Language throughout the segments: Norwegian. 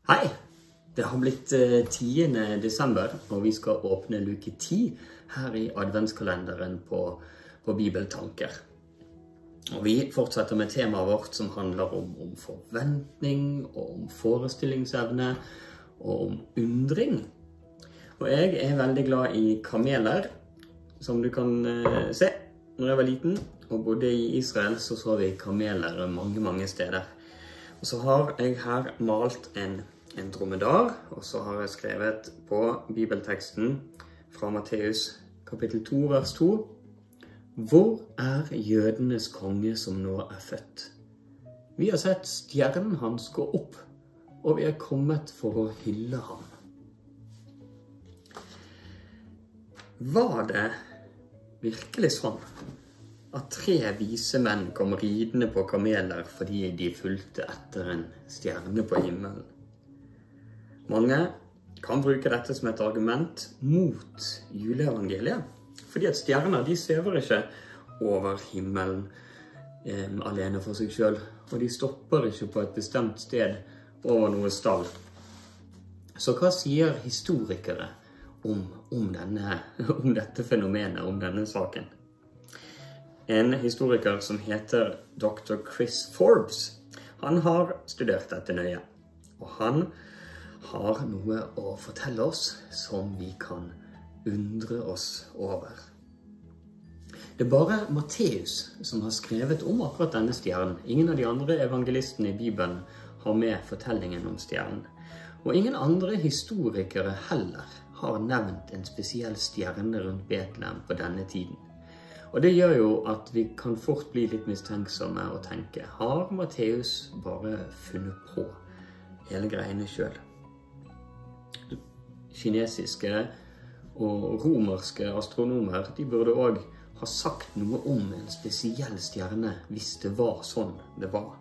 Hei! Det har blitt 10. desember, og vi skal åpne luke 10 her i adventskalenderen på Bibeltanker. Og vi fortsetter med temaet vårt som handler om forventning, og om forestillingsevne, og om undring. Og jeg er veldig glad i kameler, som du kan se. Når jeg var liten og bodde i Israel, så vi kameler mange steder. Og så har jeg her malt en dromedar, og så har jeg skrevet på bibelteksten fra Matteus kapittel 2, vers 2. Hvor er jødenes konge som nå er født? Vi har sett stjernen hans gå opp, og vi er kommet for å hylle ham. Var det virkelig sånn at 3 vise menn kom ridende på kameler fordi de fulgte etter en stjerne på himmelen? Mange kan bruke dette som et argument mot juleevangeliet, fordi at stjerner de svever ikke over himmelen alene for seg selv, og de stopper ikke på et bestemt sted over noe stall. Så hva sier historikere om dette fenomenet, om denne saken? En historiker som heter Dr. Chris Forbes, han har studert dette nøye, og han har noe å fortelle oss som vi kan undre oss over. Det er bare Matteus som har skrevet om akkurat denne stjernen. Ingen av de andre evangelistene i Bibelen har med fortellingen om stjernen. Og ingen andre historikere heller har nevnt en spesiell stjerne rundt Betlehem på denne tiden. Og det gjør jo at vi kan fort bli litt mistenksomme og tenke, har Matteus bare funnet på hele greiene selv? Kinesiske og romerske astronomer, de burde også ha sagt noe om en spesiell stjerne hvis det var sånn det var.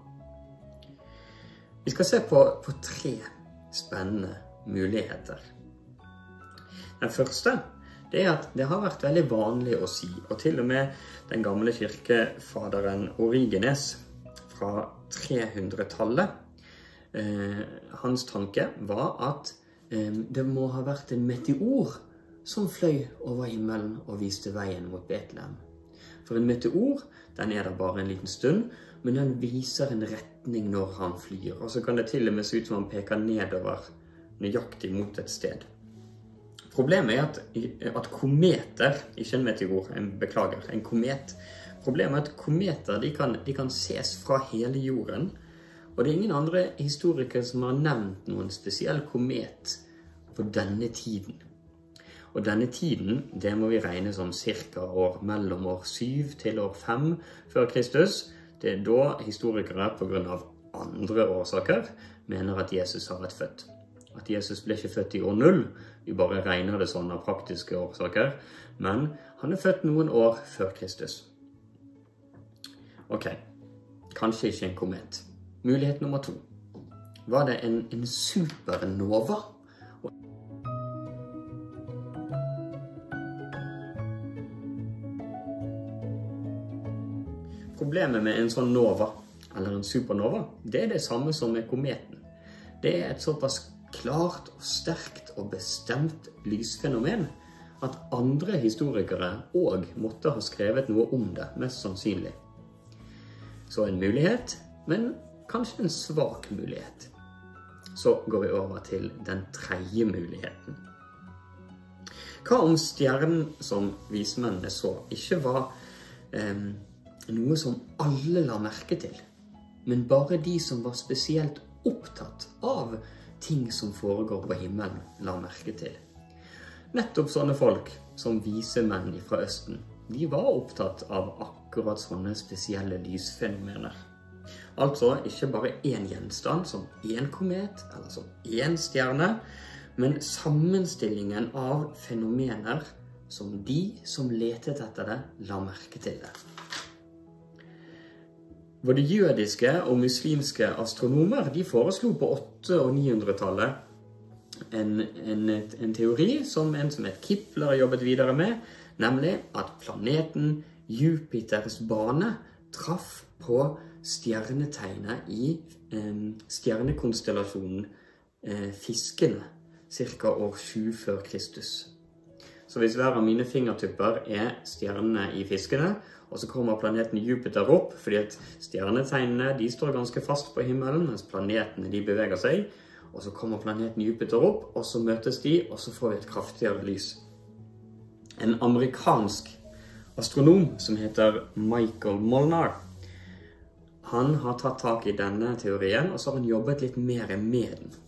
Vi skal se på 3 spennende muligheter. Den første, det er at det har vært veldig vanlig å si, og til og med den gamle kirkefaderen Origenes fra 300-tallet, hans tanke var at det må ha vært en meteor som fløy over himmelen og viste veien mot Betlehem. For en meteor, den er der bare en liten stund, men den viser en retning når han flyr. Og så kan det til og med se ut som han peker nedover, nøyaktig mot et sted. Problemet er at kometer, ikke en meteor, en komet. Problemet er at kometer, de kan ses fra hele jorden, og det er ingen andre historikere som har nevnt noen spesiell komet på denne tiden. Og denne tiden, det må vi regne som cirka mellom år 7 til år 5 før Kristus. Det er da historikere på grunn av andre årsaker mener at Jesus har vært født. At Jesus ble ikke født i år 0, vi bare regner det sånn av praktiske årsaker, men han er født noen år før Kristus. Ok, kanskje ikke en komet. Mulighet nummer 2. Var det en supernova? Problemet med en sånn nova, eller en supernova, det er det samme som med kometen. Det er et såpass klart og sterkt og bestemt lysfenomen at andre historikere også måtte ha skrevet noe om det, mest sannsynlig. Så en mulighet, men kanskje en svak mulighet. Så går vi over til den 3. muligheten. Hva om stjernen som vismennene så ikke var noe som alle la merke til, men bare de som var spesielt opptatt av ting som foregår på himmelen la merke til? Nettopp sånne folk som vise menn fra Østen, de var opptatt av akkurat sånne spesielle lysfenomener. Altså ikke bare en gjenstand som en komet eller som en stjerne, men sammenstillingen av fenomener som de som letet etter det la merke til det. Både jødiske og muslimske astronomer de foreslo på 800- og 900-tallet en teori som en som het Kepler jobbet videre med, nemlig at planeten Jupiters bane traff på stjernetegnet i stjernekonstellasjonen fiskene, cirka år 7 før Kristus. Så hvis hver av mine fingertupper stjernene i fiskene, og så kommer planeten Jupiter opp, fordi at stjernetegnene de står ganske fast på himmelen, mens planetene de beveger seg, og så kommer planeten Jupiter opp, og så møtes de, og så får vi et kraftigere lys. En amerikansk astronom som heter Michael Molnar, han har tatt tak i denne teorien, og så har han jobbet litt mer med den.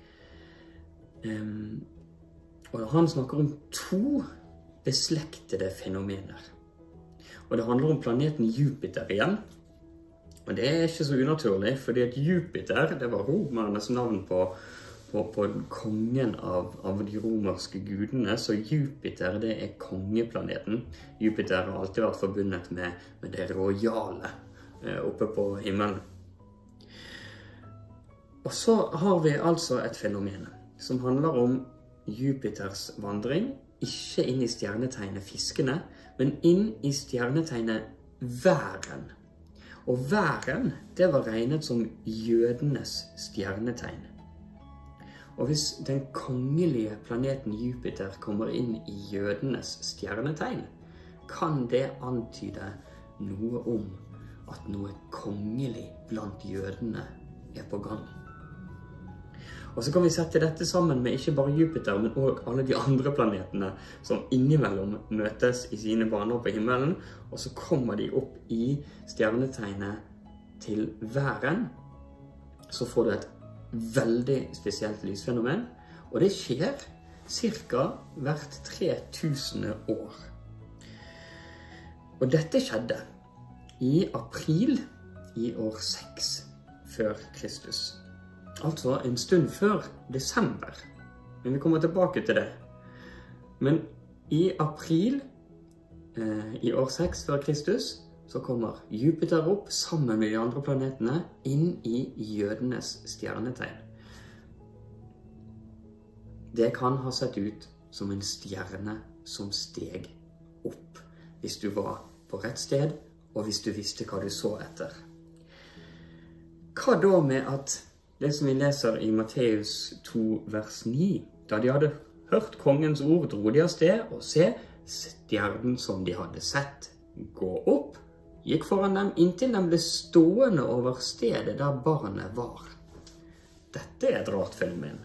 Og han snakker om 2 beslektede fenomener. Og det handler om planeten Jupiter igjen. Og det ikke så unaturlig, fordi at Jupiter, det var romernes navn på kongen av de romerske gudene. Så Jupiter, det kongeplaneten. Jupiter har alltid vært forbundet med det rojale oppe på himmelen. Og så har vi altså et fenomen som handler om Jupiters vandring, ikke inn i stjernetegnet fiskene, men inn i stjernetegnet væren. Og væren, det var regnet som jødenes stjernetegn. Og hvis den kongelige planeten Jupiter kommer inn i jødenes stjernetegn, kan det antyde noe om at noe kongelig blant jødene på gang. Og så kan vi sette dette sammen med ikke bare Jupiter, men også alle de andre planetene som innimellom møtes i sine baner på himmelen, og så kommer de opp i stjernetegnet til væren. Så får du et veldig spesielt lysfenomen, og det skjer cirka hvert 3000 år. Og dette skjedde i april i år 6 før Kristus. Altså en stund før desember. Men vi kommer tilbake til det. Men i april i år 6 før Kristus så kommer Jupiter opp sammen med de andre planetene inn i jødenes stjernetegn. Det kan ha sett ut som en stjerne som steg opp hvis du var på rett sted og hvis du visste hva du så etter. Hva da med at det som vi leser i Matteus 2 vers 9, da de hadde hørt kongens ord, dro de av sted og se stjernen som de hadde sett gå opp, gikk foran dem inntil de ble stående over stedet der barnet var. Dette et rart fenomen.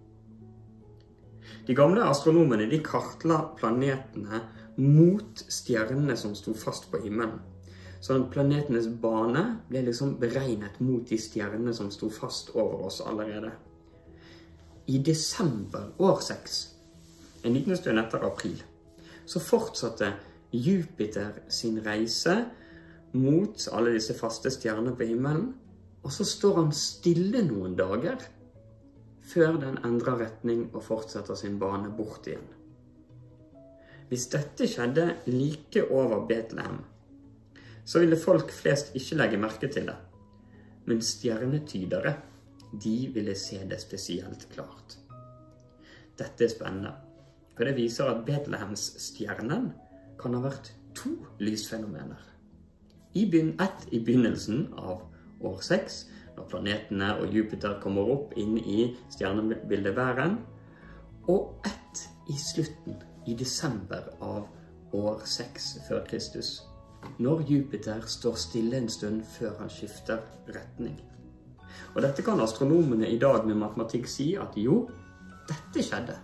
De gamle astronomene de kartla planetene mot stjernene som sto fast på himmelen. Så planetenes bane ble liksom beregnet mot de stjernene som sto fast over oss allerede. I desember år 6, en liten stund etter april, så fortsatte Jupiter sin reise mot alle disse faste stjernene på himmelen, og så står han stille noen dager før den endrer retning og fortsetter sin bane bort igjen. Hvis dette skjedde like over Betlehem, så ville folk flest ikke legge merke til det. Men stjernetydere, de ville se det spesielt klart. Dette spennende, for det viser at Betlehems stjernen kan ha vært 2 lysfenomener. Ett i begynnelsen av år 6, når planetene og Jupiter kommer opp inn i stjernebildet væren, og ett i slutten, i desember av år 6 før Kristus, når Jupiter står stille en stund før han skifter retning. Og dette kan astronomene i dag med matematikk si at jo, dette skjedde.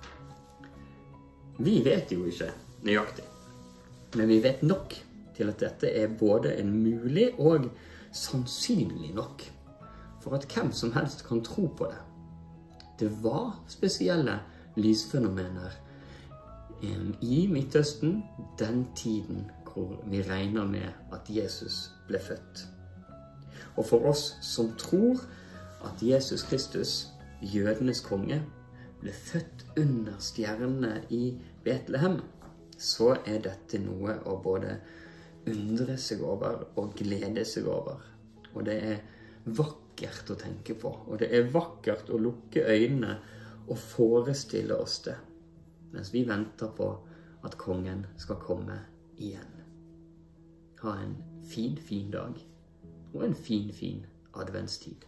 Vi vet jo ikke nøyaktig, men vi vet nok til at dette både en mulig og sannsynlig nok for at hvem som helst kan tro på det. Det var spesielle lysfenomener i Midtøsten den tiden hvor vi regner med at Jesus ble født. Og for oss som tror at Jesus Kristus, jødenes konge, ble født under stjernene i Betlehem, så dette noe å både undre seg over og glede seg over. Og det vakkert å tenke på, og det vakkert å lukke øynene og forestille oss det, mens vi venter på at kongen skal komme igjen. Ha en fin dag, og en fin adventstid.